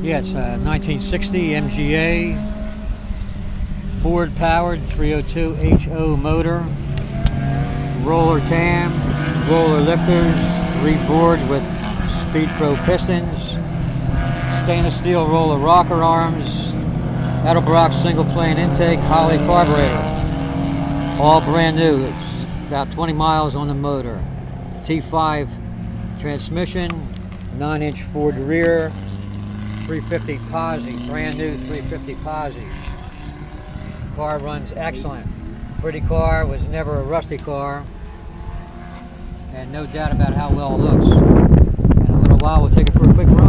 Yeah, it's a 1960 MGA, Ford powered 302 HO motor, roller cam, roller lifters, reboard with Speed Pro pistons, stainless steel roller rocker arms, Edelbrock single plane intake, Holley carburetor, all brand new. It's about 20 miles on the motor. T5 transmission, 9-inch Ford rear, 350 posi, brand new 350 posi. Car runs excellent. Pretty car, was never a rusty car, and no doubt about how well it looks. In a little while we'll take it for a quick run.